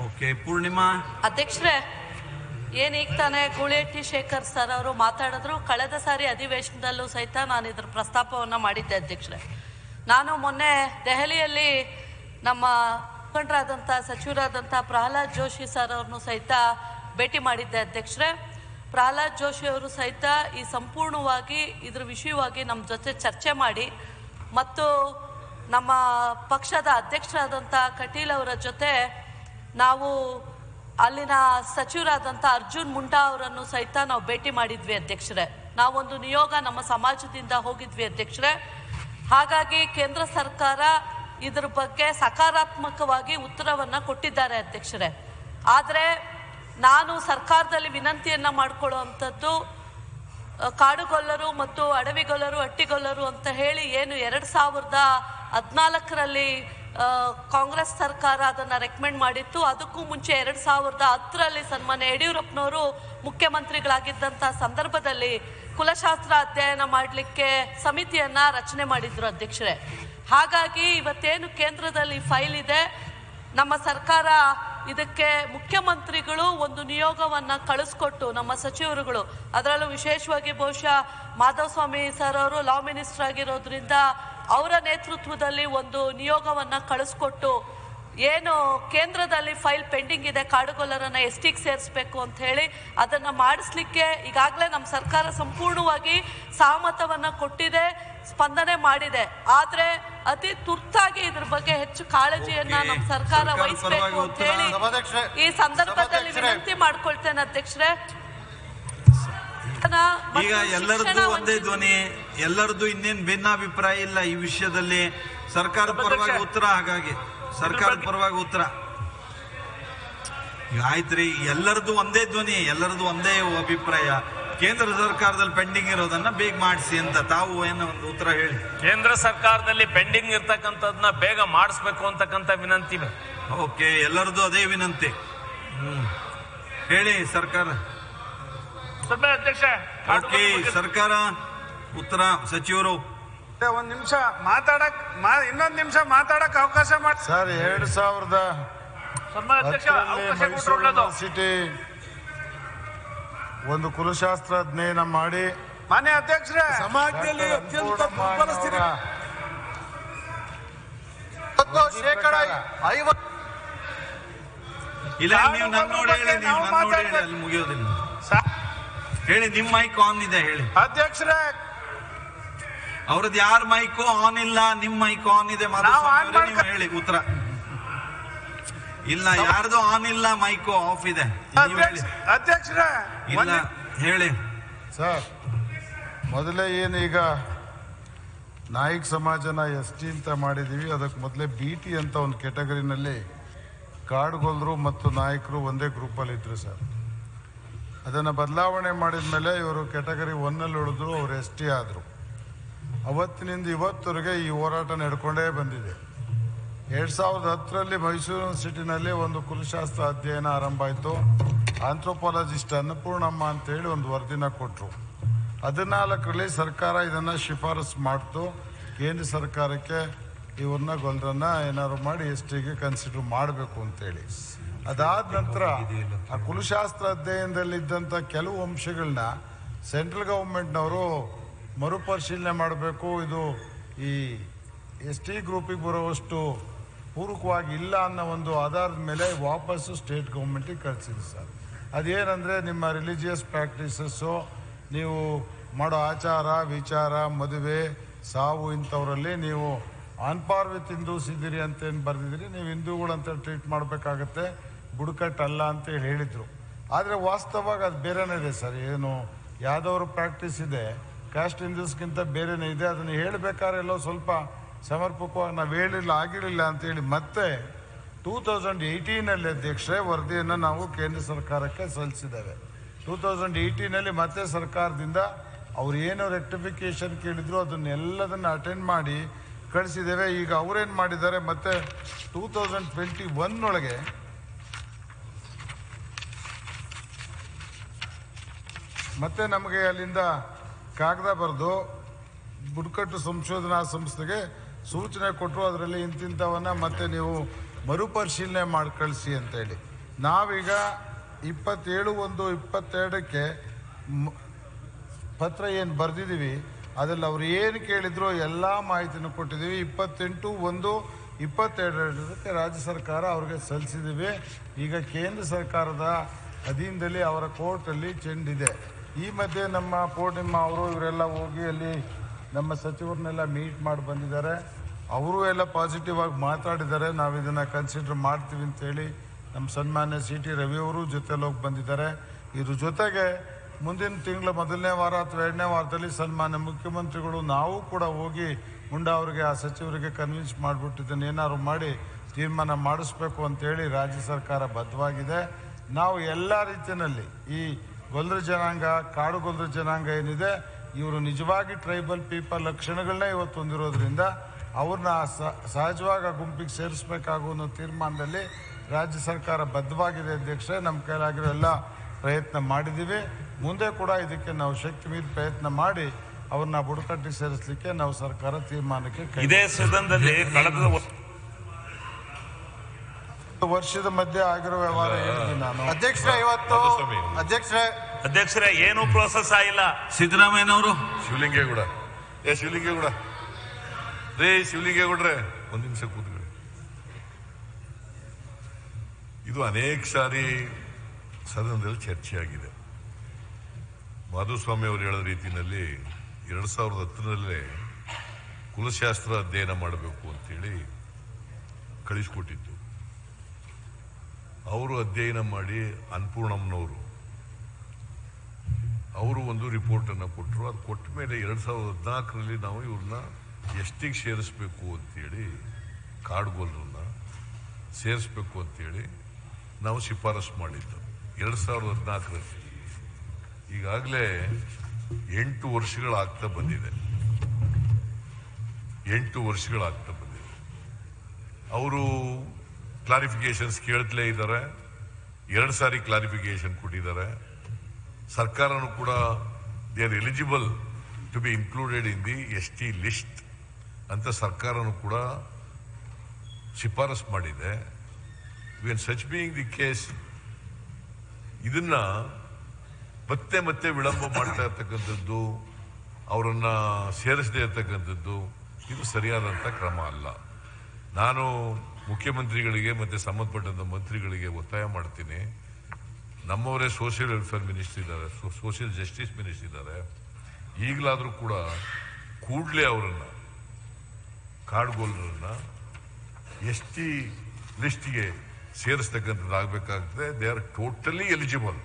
Okay, Purnima. ಅಧ್ಯಕ್ಷರೇ, ಈಗ ತಾನೇ ಗೂಳೇಟಿ ಶೇಖರ್ ಸರ್ ಅವರು ಮಾತಾಡಿದ್ರು. ಕಳೆದ ಸಾರಿ ಅಧಿವೇಶನದಲ್ಲೂ ಸಹಿತ ನಾನು ಇದ್ರ ಪ್ರಸ್ತಾಪವನ್ನು ಮಾಡಿದ್ದೆ ಅಧ್ಯಕ್ಷರೇ. ನಾನು ಮೊನ್ನೆ ದೆಹಲಿಯಲ್ಲಿ ನಮ್ಮ ಮುಖಂಡರಾದಂಥ ಸಚಿವರಾದಂಥ ಪ್ರಹ್ಲಾದ್ ಜೋಶಿ ಸರ್ ಅವ್ರನ್ನೂ ಸಹಿತ ಭೇಟಿ ಮಾಡಿದ್ದೆ ಅಧ್ಯಕ್ಷರೇ. ಪ್ರಹ್ಲಾದ್ ಜೋಶಿ ಅವರು ಸಹಿತ ಈ ಸಂಪೂರ್ಣವಾಗಿ ಇದ್ರ ವಿಷಯವಾಗಿ ನಮ್ಮ ಜೊತೆ ಚರ್ಚೆ ಮಾಡಿ ಮತ್ತು ನಮ್ಮ ಪಕ್ಷದ ಅಧ್ಯಕ್ಷರಾದಂಥ ಕಟೀಲ್ ಅವರ ಜೊತೆ ನಾವು ಅಲ್ಲಿನ ಸಚಿವರಾದಂಥ ಅರ್ಜುನ್ ಮುಂಡಾ ಅವರನ್ನು ಸಹಿತ ನಾವು ಭೇಟಿ ಮಾಡಿದ್ವಿ ಅಧ್ಯಕ್ಷರೇ. ನಾವೊಂದು ನಿಯೋಗ ನಮ್ಮ ಸಮಾಜದಿಂದ ಹೋಗಿದ್ವಿ ಅಧ್ಯಕ್ಷರೇ. ಹಾಗಾಗಿ ಕೇಂದ್ರ ಸರ್ಕಾರ ಇದ್ರ ಬಗ್ಗೆ ಸಕಾರಾತ್ಮಕವಾಗಿ ಉತ್ತರವನ್ನು ಕೊಟ್ಟಿದ್ದಾರೆ ಅಧ್ಯಕ್ಷರೇ. ಆದರೆ ನಾನು ಸರ್ಕಾರದಲ್ಲಿ ವಿನಂತಿಯನ್ನು ಮಾಡಿಕೊಳ್ಳುವಂಥದ್ದು, ಕಾಡುಗೊಲ್ಲರು ಮತ್ತು ಅಡವಿಗೊಲ್ಲರು, ಹಟ್ಟಿಗೊಲ್ಲರು ಅಂತ ಹೇಳಿ ಏನು 2014ರಲ್ಲಿ ಕಾಂಗ್ರೆಸ್ ಸರ್ಕಾರ ಅದನ್ನು ರೆಕಮೆಂಡ್ ಮಾಡಿತ್ತು. ಅದಕ್ಕೂ ಮುಂಚೆ 2010ರಲ್ಲಿ ಸನ್ಮಾನ್ಯ ಯಡಿಯೂರಪ್ಪನವರು ಮುಖ್ಯಮಂತ್ರಿಗಳಾಗಿದ್ದಂಥ ಸಂದರ್ಭದಲ್ಲಿ ಕುಲಶಾಸ್ತ್ರ ಅಧ್ಯಯನ ಮಾಡಲಿಕ್ಕೆ ಸಮಿತಿಯನ್ನು ರಚನೆ ಮಾಡಿದ್ರು ಅಧ್ಯಕ್ಷರೇ. ಹಾಗಾಗಿ ಇವತ್ತೇನು ಕೇಂದ್ರದಲ್ಲಿ ಫೈಲ್ ಇದೆ, ನಮ್ಮ ಸರ್ಕಾರ ಇದಕ್ಕೆ ಮುಖ್ಯಮಂತ್ರಿಗಳು ಒಂದು ನಿಯೋಗವನ್ನು ಕಳಿಸ್ಕೊಟ್ಟು, ನಮ್ಮ ಸಚಿವರುಗಳು, ಅದರಲ್ಲೂ ವಿಶೇಷವಾಗಿ ಬಹುಶಃ ಮಾಧವಸ್ವಾಮಿ ಸರ್ ಅವರು ಲಾ ಮಿನಿಸ್ಟರ್ ಆಗಿರೋದ್ರಿಂದ ಅವರ ನೇತೃತ್ವದಲ್ಲಿ ಒಂದು ನಿಯೋಗವನ್ನು ಕಳಿಸ್ಕೊಟ್ಟು ಏನು ಕೇಂದ್ರದಲ್ಲಿ ಫೈಲ್ ಪೆಂಡಿಂಗ್ ಇದೆ ಕಾಡುಗೊಲ್ಲರನ್ನ STಗೆ ಸೇರಿಸಬೇಕು ಅಂತ ಹೇಳಿ ಅದನ್ನು ಮಾಡಿಸ್ಲಿಕ್ಕೆ ಈಗಾಗಲೇ ನಮ್ಮ ಸರ್ಕಾರ ಸಂಪೂರ್ಣವಾಗಿ ಸಹಮತವನ್ನು ಕೊಟ್ಟಿದೆ, ಸ್ಪಂದನೆ ಮಾಡಿದೆ. ಆದರೆ ಅತಿ ತುರ್ತಾಗಿ ಇದ್ರ ಬಗ್ಗೆ ಹೆಚ್ಚು ಕಾಳಜಿಯನ್ನ ನಮ್ಮ ಸರ್ಕಾರ ವಹಿಸಬೇಕು ಅಂತ ಹೇಳಿ ಈ ಸಂದರ್ಭದಲ್ಲಿ ವಿನಂತಿ ಮಾಡ್ಕೊಳ್ತೇನೆ ಅಧ್ಯಕ್ಷರೇ. ಈಗ ಎಲ್ಲರದ್ದು ಒಂದೇ ಧ್ವನಿ, ಎಲ್ಲರದ್ದು ಇನ್ನೇನು ಭಿನ್ನಾಭಿಪ್ರಾಯ ಇಲ್ಲ ಈ ವಿಷಯದಲ್ಲಿ. ಸರ್ಕಾರದ ಪರವಾಗಿ ಉತ್ತರ, ಹಾಗಾಗಿ ಸರ್ಕಾರದ ಪರವಾಗಿ ಉತ್ತರ ಆಯ್ತ್ರಿ. ಎಲ್ಲರದ್ದು ಒಂದೇ ಧ್ವನಿ, ಎಲ್ಲರದ್ದು ಒಂದೇ ಅಭಿಪ್ರಾಯ. ಕೇಂದ್ರ ಸರ್ಕಾರದಲ್ಲಿ ಪೆಂಡಿಂಗ್ ಇರೋದನ್ನ ಬೇಗ ಮಾಡಿಸಿ ಅಂತ ತಾವು ಏನೋ ಒಂದು ಉತ್ತರ ಹೇಳಿ. ಕೇಂದ್ರ ಸರ್ಕಾರದಲ್ಲಿ ಪೆಂಡಿಂಗ್ ಇರ್ತಕ್ಕಂಥದನ್ನ ಬೇಗ ಮಾಡಿಸ್ಬೇಕು ಅಂತಕ್ಕಂಥ ವಿನಂತಿ. ಓಕೆ, ಎಲ್ಲರದ್ದು ಅದೇ ವಿನಂತಿ. ಹೇಳಿ ಸರ್ಕಾರ. ಅಧ್ಯಕ್ಷ, ಓಕೆ, ಸರ್ಕಾರ ಉತ್ತರ. ಸಚಿವರು ಒಂದ್ ನಿಮಿಷ ಮಾತಾಡಕ್, ಇನ್ನೊಂದು ನಿಮಿಷ ಮಾತಾಡಕ್ ಅವಕಾಶ ಮಾಡಿ ಸರ್. 2010 ಮೈಸೂರು ಯೂನಿವರ್ಸಿಟಿ ಒಂದು ಕುಲಶಾಸ್ತ್ರ ಅಧ್ಯಯನ ಮಾಡಿ ಮಾನ್ಯ ಅಧ್ಯಕ್ಷರೇ, ಸಮಾಜದಲ್ಲಿ ಅತ್ಯಂತ ದುರ್ಬಲ ಸ್ಥಿತಿ ಇಲ್ಲ. ನೀವು ನನ್ನ ನೋಡಿ ಹೇಳಿ, ನೀವು ನನ್ನ ನೋಡಿ ಹೇಳಿ, ಅಲ್ಲಿ ಮುಗಿಯೋದಿಲ್ಲ. ಹೇಳಿ, ನಿಮ್ಮ ಮೈಕ್ ಆನ್ ಇದೆ ಹೇಳಿ ಅಧ್ಯಕ್ಷರೇ. ಅವ್ರದ್ದು ಯಾರ ಮೈಕು ಆನ್ ಇಲ್ಲ, ನಿಮ್ಮ ಮೈಕ್ ಆನ್ ಇದೆ. ನೀವು ಹೇಳಿ ಉತ್ತರ. ಇಲ್ಲ, ಯಾರ್ದು ಆನ್ ಇಲ್ಲ, ಮೈಕು ಆಫ್ ಇದೆ. ಅಧ್ಯಕ್ಷರೇ ಇಲ್ಲ, ಹೇಳಿ ಸರ್. ಮೊದಲೇ ಏನೀಗ ನಾಯಿಕ್ ಸಮಾಜನ ST ಅಂತ ಮಾಡಿದೀವಿ. ಅದಕ್ಕೆ ಮೊದಲೇ BT ಅಂತ ಒಂದು ಕೆಟಗರಿನಲ್ಲಿ ಕಾಡುಗೊಲ್ಲರು ಮತ್ತು ನಾಯಕರು ಒಂದೇ ಗ್ರೂಪಲ್ಲಿ ಇದ್ರು ಸರ್. ಅದನ್ನು ಬದಲಾವಣೆ ಮಾಡಿದ ಮೇಲೆ ಇವರು ಕೆಟಗರಿ 1ನಲ್ಲಿ ಉಳಿದ್ರು, ಅವರು ST ಆದರು. ಅವತ್ತಿನಿಂದ ಇವತ್ತವರೆಗೆ ಈ ಹೋರಾಟ ನಡ್ಕೊಂಡೇ ಬಂದಿದೆ. 2010ರಲ್ಲಿ ಮೈಸೂರು ಯೂನಿವರ್ಸಿಟಿನಲ್ಲಿ ಒಂದು ಕುಲಶಾಸ್ತ್ರ ಅಧ್ಯಯನ ಆರಂಭ ಆಯಿತು. ಆಂಥ್ರೋಪಾಲಜಿಸ್ಟ್ ಅನ್ನಪೂರ್ಣಮ್ಮ ಅಂತೇಳಿ ಒಂದು ವರದಿನ ಕೊಟ್ಟರು. 14ರಲ್ಲಿ ಸರ್ಕಾರ ಇದನ್ನು ಶಿಫಾರಸು ಮಾಡ್ತು ಕೇಂದ್ರ ಸರ್ಕಾರಕ್ಕೆ, ಇವ್ರನ್ನ ಗೊಲ್ಲರನ್ನ ಏನಾದ್ರು ಮಾಡಿ STಗೆ ಕನ್ಸಿಡರ್ ಮಾಡಬೇಕು ಅಂತೇಳಿ. ಅದಾದ ನಂತರ ಆ ಕುಲಶಾಸ್ತ್ರ ಅಧ್ಯಯನದಲ್ಲಿದ್ದಂಥ ಕೆಲವು ಅಂಶಗಳನ್ನ ಸೆಂಟ್ರಲ್ ಗೌರ್ಮೆಂಟ್ನವರು ಮರುಪರಿಶೀಲನೆ ಮಾಡಬೇಕು, ಇದು ಈ ST ಗ್ರೂಪಿಗೆ ಬರುವಷ್ಟು ಪೂರಕವಾಗಿ ಇಲ್ಲ ಅನ್ನೋ ಒಂದು ಆಧಾರದ ಮೇಲೆ ವಾಪಸ್ಸು ಸ್ಟೇಟ್ ಗೌರ್ಮೆಂಟಿಗೆ ಕಳಿಸಿದೆ ಸರ್. ಅದೇನಂದರೆ ನಿಮ್ಮ ರಿಲಿಜಿಯಸ್ ಪ್ರಾಕ್ಟೀಸಸ್ಸು, ನೀವು ಮಾಡೋ ಆಚಾರ ವಿಚಾರ, ಮದುವೆ ಸಾವು ಇಂಥವರಲ್ಲಿ ನೀವು ಆನ್ ಪಾರ್ ವಿತ್ ಹಿಂದೂಸ್ ಇದ್ದೀರಿ ಅಂತೇನು ಬರೆದಿದ್ದೀರಿ, ನೀವು ಹಿಂದೂಗಳಂತ ಟ್ರೀಟ್ ಮಾಡಬೇಕಾಗತ್ತೆ, ಬುಡಕಟ್ಟಲ್ಲ ಅಂತೇಳಿ ಹೇಳಿದರು. ಆದರೆ ವಾಸ್ತವವಾಗಿ ಅದು ಬೇರೆನೇ ಇದೆ ಸರ್. ಏನು ಯಾವ್ದವ್ರ ಪ್ರಾಕ್ಟೀಸ್ ಇದೆ, ಕ್ಯಾಸ್ಟ್ ಹಿಂದೂಸ್ಗಿಂತ ಬೇರೆನೇ ಇದೆ. ಅದನ್ನು ಹೇಳಬೇಕಾದ್ರೆ ಎಲ್ಲೋ ಸ್ವಲ್ಪ ಸಮರ್ಪಕವಾಗಿ ನಾವು ಆಗಿರಲಿಲ್ಲ ಅಂತೇಳಿ ಮತ್ತೆ 2018ನಲ್ಲಿ ಅಧ್ಯಕ್ಷರೇ ವರದಿಯನ್ನು ನಾವು ಕೇಂದ್ರ ಸರ್ಕಾರಕ್ಕೆ ಸಲ್ಲಿಸಿದ್ದೇವೆ. 2018ನಲ್ಲಿ ಮತ್ತೆ ಸರ್ಕಾರದಿಂದ ಅವ್ರು ಏನು ರೆಕ್ಟಿಫಿಕೇಶನ್ ಕೇಳಿದ್ರು ಅದನ್ನೆಲ್ಲದನ್ನು ಅಟೆಂಡ್ ಮಾಡಿ ಕಳಿಸಿದ್ದೇವೆ. ಈಗ ಅವರೇನು ಮಾಡಿದ್ದಾರೆ, ಮತ್ತೆ 2021 ಮತ್ತೆ ನಮಗೆ ಅಲ್ಲಿಂದ ಕಾಗದ ಬರೆದು ಬುಡಕಟ್ಟು ಸಂಶೋಧನಾ ಸಂಸ್ಥೆಗೆ ಸೂಚನೆ ಕೊಟ್ಟರು. ಅದರಲ್ಲಿ ಇಂತಿಂಥವನ್ನ ಮತ್ತೆ ನೀವು ಮರುಪರಿಶೀಲನೆ ಮಾಡಿ ಕಳಿಸಿ ಅಂತೇಳಿ. ನಾವೀಗ 27/1/22ಕ್ಕೆ ಪತ್ರ ಏನು ಬರೆದಿದ್ದೀವಿ ಅದ್ರಲ್ಲಿ ಅವ್ರು ಏನು ಕೇಳಿದ್ರು ಎಲ್ಲ ಮಾಹಿತಿನೂ ಕೊಟ್ಟಿದ್ದೀವಿ. 28/1/22 ರಾಜ್ಯ ಸರ್ಕಾರ ಅವ್ರಿಗೆ ಸಲ್ಲಿಸಿದ್ದೀವಿ. ಈಗ ಕೇಂದ್ರ ಸರ್ಕಾರದ ಅಧೀನದಲ್ಲಿ ಅವರ ಕೋರ್ಟಲ್ಲಿ ಚೆಂಡಿದೆ. ಈ ಮಧ್ಯೆ ನಮ್ಮ ಪೂರ್ಣಿಮಾ ಅವರು ಇವರೆಲ್ಲ ಹೋಗಿ ಅಲ್ಲಿ ನಮ್ಮ ಸಚಿವರನ್ನೆಲ್ಲ ಮೀಟ್ ಮಾಡಿ ಬಂದಿದ್ದಾರೆ. ಅವರು ಎಲ್ಲ ಪಾಸಿಟಿವ್ ಆಗಿ ಮಾತಾಡಿದ್ದಾರೆ. ನಾವು ಇದನ್ನು ಕನ್ಸಿಡರ್ ಮಾಡ್ತೀವಿ ಅಂತೇಳಿ ನಮ್ಮ ಸನ್ಮಾನ್ಯ CT ರವಿ ಅವರು ಜೊತೆಲಿ ಹೋಗಿ ಬಂದಿದ್ದಾರೆ. ಇದ್ರ ಜೊತೆಗೆ ಮುಂದಿನ ತಿಂಗಳ ಮೊದಲನೇ ವಾರ ಅಥವಾ 2ನೇ ವಾರದಲ್ಲಿ ಸನ್ಮಾನ್ಯ ಮುಖ್ಯಮಂತ್ರಿಗಳು ನಾವು ಕೂಡ ಹೋಗಿ ಮುಂಡಾ ಅವರಿಗೆ ಆ ಸಚಿವರಿಗೆ ಕನ್ವಿನ್ಸ್ ಮಾಡಿಬಿಟ್ಟು ಇದನ್ನು ಏನಾದ್ರು ಮಾಡಿ ತೀರ್ಮಾನ ಮಾಡಿಸ್ಬೇಕು ಅಂತೇಳಿ ರಾಜ್ಯ ಸರ್ಕಾರ ಬದ್ಧವಾಗಿದೆ. ನಾವು ಎಲ್ಲ ರೀತಿಯಲ್ಲಿ ಈ ಗೊಲ್ಲರ ಜನಾಂಗ, ಕಾಡು ಗೊಲ್ಲರ ಜನಾಂಗ ಏನಿದೆ ಇವರು ನಿಜವಾಗಿ ಟ್ರೈಬಲ್ ಪೀಪಲ್ ಲಕ್ಷಣಗಳನ್ನೇ ಇವತ್ತು ಹೊಂದಿರೋದ್ರಿಂದ ಅವ್ರನ್ನ ಸಹಜವಾಗಿ ಗುಂಪಿಗೆ ಸೇರಿಸಬೇಕಾಗುವ ಅನ್ನೋ ತೀರ್ಮಾನದಲ್ಲಿ ರಾಜ್ಯ ಸರ್ಕಾರ ಬದ್ಧವಾಗಿದೆ. ಅಧ್ಯಕ್ಷರೇ, ನಮ್ಮ ಕೈಲಾಗಿರೋ ಎಲ್ಲ ಪ್ರಯತ್ನ ಮಾಡಿದ್ದೀವಿ. ಮುಂದೆ ಕೂಡ ಇದಕ್ಕೆ ನಾವು ಶಕ್ತಿ ಮೀರಿ ಪ್ರಯತ್ನ ಮಾಡಿ ಅವ್ರನ್ನ ಬುಡಕಟ್ಟಿಗೆ ಸೇರಿಸಲಿಕ್ಕೆ ನಾವು ಸರ್ಕಾರ ತೀರ್ಮಾನಕ್ಕೆ ಇದೇ ಸದನದಲ್ಲಿ ಕಳೆದ ವರ್ಷದ ಮಧ್ಯೆ ಆಗಿರೋ ವ್ಯವಹಾರ ಹೇಳಿದ್ದೀನಿ ನಾನು. ಅಧ್ಯಕ್ಷರೇ, ಇವತ್ತು ಅಧ್ಯಕ್ಷರೇ ಏನು ಪ್ರೋಸೆಸ್ ಆಗಿಲ್ಲ. ಸಿದ್ದರಾಮಯ್ಯನವರು ಶಿವಲಿಂಗೇಗೌಡ ಶಿವಲಿಂಗೇಗೌಡ್ರೆ ಒಂದು ನಿಮಿಷ ಕೂತ್ಕೊಳ್ಳಿ. ಇದು ಅನೇಕ ಸಾರಿ ಸದನದಲ್ಲಿ ಚರ್ಚೆಯಾಗಿದೆ. ಮಾಧುಸ್ವಾಮಿ ಅವರು ಹೇಳಿದ ರೀತಿಯಲ್ಲಿ 2010 ಕುಲಶಾಸ್ತ್ರ ಅಧ್ಯಯನ ಮಾಡಬೇಕು ಅಂತೇಳಿ ಕಳಿಸ್ಕೊಟ್ಟಿದ್ದು. ಅವರು ಅಧ್ಯಯನ ಮಾಡಿ ಅನ್ನಪೂರ್ಣಮ್ಮನವರು ಅವರು ಒಂದು ರಿಪೋರ್ಟ್ ಅನ್ನು ಕೊಟ್ಟರು. ಅದು ಕೊಟ್ಟ ಮೇಲೆ 2014 ನಾವು ಇವ್ರನ್ನ ಎಷ್ಟಿಗೆ ಸೇರಿಸ್ಬೇಕು ಅಂತೇಳಿ, ಕಾಡುಗೋಲರನ್ನ ಸೇರಿಸ್ಬೇಕು ಅಂತೇಳಿ ನಾವು ಶಿಫಾರಸು ಮಾಡಿದ್ದು 2014. ಈಗಾಗಲೇ 8 ವರ್ಷಗಳಾಗ್ತಾ ಬಂದಿದೆ. ಅವರು ಕ್ಲಾರಿಫಿಕೇಶನ್ಸ್ ಕೇಳ್ತಲೇ ಇದ್ದಾರೆ. 2 ಸಾರಿ ಕ್ಲಾರಿಫಿಕೇಶನ್ ಕೊಟ್ಟಿದ್ದಾರೆ. ಸರ್ಕಾರನೂ ಕೂಡ they are eligible to be included in the ST list ಅಂತ ಸರ್ಕಾರನೂ ಕೂಡ ಶಿಫಾರಸು ಮಾಡಿದೆ. When such being the case, ಇದನ್ನ ಮತ್ತೆ ವಿಳಂಬ ಮಾಡ್ತಾ ಇರ್ತಕ್ಕಂಥದ್ದು, ಅವರನ್ನ ಸೇರಿಸದೇ ಇರ್ತಕ್ಕಂಥದ್ದು ಇದು ಸರಿಯಾದಂಥ ಕ್ರಮ ಅಲ್ಲ. ನಾನು ಮುಖ್ಯಮಂತ್ರಿಗಳಿಗೆ ಮತ್ತು ಸಂಬಂಧಪಟ್ಟಂಥ ಮಂತ್ರಿಗಳಿಗೆ ಒತ್ತಾಯ ಮಾಡ್ತೀನಿ. ನಮ್ಮವರೇ ಸೋಷಿಯಲ್ ವೆಲ್ಫೇರ್ ಮಿನಿಸ್ಟರ್ ಇದ್ದಾರೆ, ಸೋಷಿಯಲ್ ಜಸ್ಟಿಸ್ ಮಿನಿಸ್ಟರ್ ಇದ್ದಾರೆ. ಈಗಲಾದರೂ ಕೂಡ ಕೂಡಲೇ ಅವರನ್ನು, ಕಾಡುಗೋಲರನ್ನ ST ಲಿಸ್ಟ್ಗೆ ಸೇರಿಸ್ತಕ್ಕಂಥದ್ದು ಆಗಬೇಕಾಗ್ತದೆ. They are totally eligible.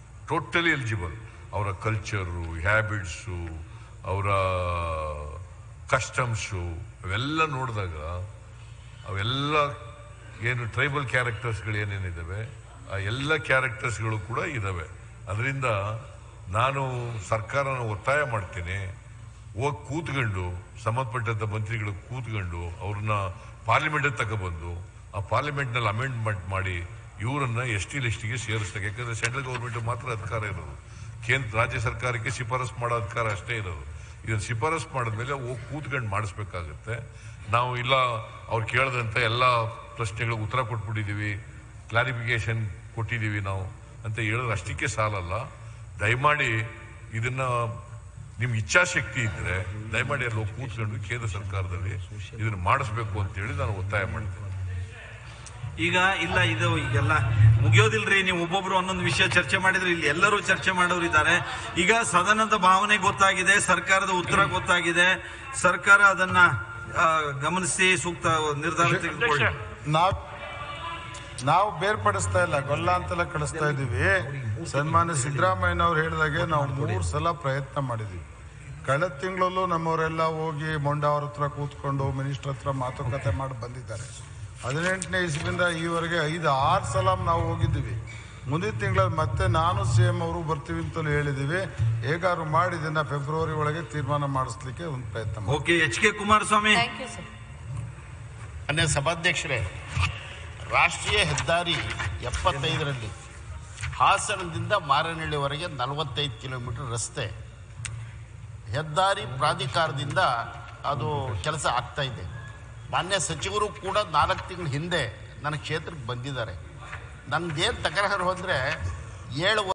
ಅವರ ಕಲ್ಚರು, ಹ್ಯಾಬಿಟ್ಸು, ಅವರ ಕಸ್ಟಮ್ಸು ಅವೆಲ್ಲ ನೋಡಿದಾಗ ಅವೆಲ್ಲ ಏನು ಟ್ರೈಬಲ್ ಕ್ಯಾರೆಕ್ಟರ್ಸ್ಗಳು ಏನೇನಿದ್ದಾವೆ ಆ ಎಲ್ಲ ಕ್ಯಾರೆಕ್ಟರ್ಸ್ಗಳು ಕೂಡ ಇದ್ದಾವೆ. ಅದರಿಂದ ನಾನು ಸರ್ಕಾರನ ಒತ್ತಾಯ ಮಾಡ್ತೀನಿ, ಹೋಗಿ ಕೂತ್ಕೊಂಡು ಸಂಬಂಧಪಟ್ಟಂಥ ಮಂತ್ರಿಗಳು ಕೂತ್ಕೊಂಡು ಅವ್ರನ್ನ ಪಾರ್ಲಿಮೆಂಟಿಗೆ ತಗೊಬಂದು ಆ ಪಾರ್ಲಿಮೆಂಟ್ನಲ್ಲಿ ಅಮೆಂಡ್ಮೆಂಟ್ ಮಾಡಿ ಇವರನ್ನ ST ಲಿಸ್ಟಿಗೆ ಸೇರಿಸ್ತಾರೆ. ಯಾಕಂದರೆ ಸೆಂಟ್ರಲ್ ಗೌರ್ಮೆಂಟ್ ಮಾತ್ರ ಅಧಿಕಾರ ಇರೋದು, ರಾಜ್ಯ ಸರ್ಕಾರಕ್ಕೆ ಶಿಫಾರಸು ಮಾಡೋ ಅಧಿಕಾರ ಅಷ್ಟೇ ಇರೋದು. ಇದನ್ನು ಶಿಫಾರಸು ಮಾಡಿದ್ಮೇಲೆ ಹೋಗಿ ಕೂತ್ಕೊಂಡು ಮಾಡಿಸ್ಬೇಕಾಗತ್ತೆ. ನಾವು ಇಲ್ಲ ಅವ್ರು ಕೇಳಿದಂಥ ಎಲ್ಲ ಪ್ರಶ್ನೆಗಳಿಗೆ ಉತ್ತರ ಕೊಟ್ಬಿಟ್ಟಿದ್ದೀವಿ, ಕ್ಲಾರಿಫಿಕೇಶನ್ ಕೊಟ್ಟಿದ್ದೀವಿ ನಾವು ಅಂತ ಹೇಳಿದ್ರೆ ಅಷ್ಟಕ್ಕೆ ಸಾಲಲ್ಲ. ದಯಮಾಡಿ ಇದನ್ನ ನಿಮ್ಗೆ ಇಚ್ಛಾಶಕ್ತಿ ಇದ್ದರೆ ದಯಮಾಡಿ ಅಲ್ಲಿ ಹೋಗಿ ಕೂತ್ಕೊಂಡು ಕೇಂದ್ರ ಸರ್ಕಾರದಲ್ಲಿ ಇದನ್ನು ಮಾಡಿಸ್ಬೇಕು ಅಂತೇಳಿ ನಾನು ಒತ್ತಾಯ ಮಾಡ್ತೀನಿ. ಈಗ ಇಲ್ಲ, ಇದು ಈಗೆಲ್ಲ ಮುಗಿಯೋದಿಲ್ರಿ. ನೀವು ಒಬ್ಬೊಬ್ರು ಒಂದೊಂದು ವಿಷಯ ಚರ್ಚೆ ಮಾಡಿದ್ರೆ ಇಲ್ಲಿ ಎಲ್ಲರೂ ಚರ್ಚೆ ಮಾಡೋರು ಇದ್ದಾರೆ. ಈಗ ಸದನದ ಭಾವನೆ ಗೊತ್ತಾಗಿದೆ, ಸರ್ಕಾರದ ಉತ್ತರ ಗೊತ್ತಾಗಿದೆ. ಸರ್ಕಾರ ಅದನ್ನ ಗಮನಿಸಿ ಸೂಕ್ತ ನಿರ್ಧಾರ ತೆಗೆದುಕೊಳ್ಳಿ. ನಾವು ಬೇರ್ಪಡಿಸ್ತಾ ಇಲ್ಲ, ಗೊಲ್ಲ ಅಂತೆಲ್ಲ ಕಳಿಸ್ತಾ ಇದ್ದೀವಿ. ಸನ್ಮಾನ್ಯ ಸಿದ್ದರಾಮಯ್ಯನವ್ರು ಹೇಳಿದಾಗೆ ನಾವು 3 ಸಲ ಪ್ರಯತ್ನ ಮಾಡಿದ್ದೀವಿ. ಕಳೆದ ತಿಂಗಳಲ್ಲೂ ನಮ್ಮವರೆಲ್ಲ ಹೋಗಿ ಮೊಂಡಾ ಅವ್ರ ಹತ್ರ ಕೂತ್ಕೊಂಡು ಮಿನಿಸ್ಟರ್ ಹತ್ರ ಮಾತುಕತೆ ಮಾಡಿ ಬಂದಿದ್ದಾರೆ. 18ನೇ ಇಸ್ವಿಯಿಂದ ಈವರೆಗೆ 5-6 ಸಲ ನಾವು ಹೋಗಿದ್ದೀವಿ. ಮುಂದಿನ ತಿಂಗಳಲ್ಲಿ ಮತ್ತೆ ನಾನು CM ಅವರು ಬರ್ತೀವಿ ಅಂತಲೂ ಹೇಳಿದ್ದೀವಿ. ಹೇಗಾದ್ರು ಮಾಡಿ ಇದನ್ನ ಫೆಬ್ರವರಿ ಒಳಗೆ ತೀರ್ಮಾನ ಮಾಡಿಸ್ಲಿಕ್ಕೆ ಒಂದು ಪ್ರಯತ್ನ. Okay, HK Kumaraswamy. ಮಾನ್ಯ ಸಭಾಧ್ಯಕ್ಷರೇ, ರಾಷ್ಟ್ರೀಯ ಹೆದ್ದಾರಿ 75ರಲ್ಲಿ ಹಾಸನದಿಂದ ಮಾರನಹಳ್ಳಿವರೆಗೆ 45 ಕಿಲೋಮೀಟರ್ ರಸ್ತೆ ಹೆದ್ದಾರಿ ಪ್ರಾಧಿಕಾರದಿಂದ ಅದು ಕೆಲಸ ಆಗ್ತಾ ಇದೆ. ಮಾನ್ಯ ಸಚಿವರು ಕೂಡ 4 ತಿಂಗಳ ಹಿಂದೆ ನನ್ನ ಕ್ಷೇತ್ರಕ್ಕೆ ಬಂದಿದ್ದಾರೆ. ನಮ್ದೇನು ತಕರಾರು ಅಂದರೆ 7